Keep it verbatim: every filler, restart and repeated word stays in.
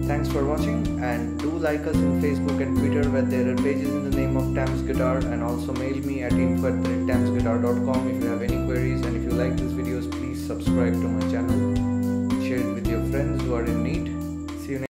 Thanks for watching, and do like us in Facebook and Twitter where there are pages in the name of Tams Guitar, and also mail me at info at tams guitar dot com if you have any queries, and if you like these videos please subscribe to my channel.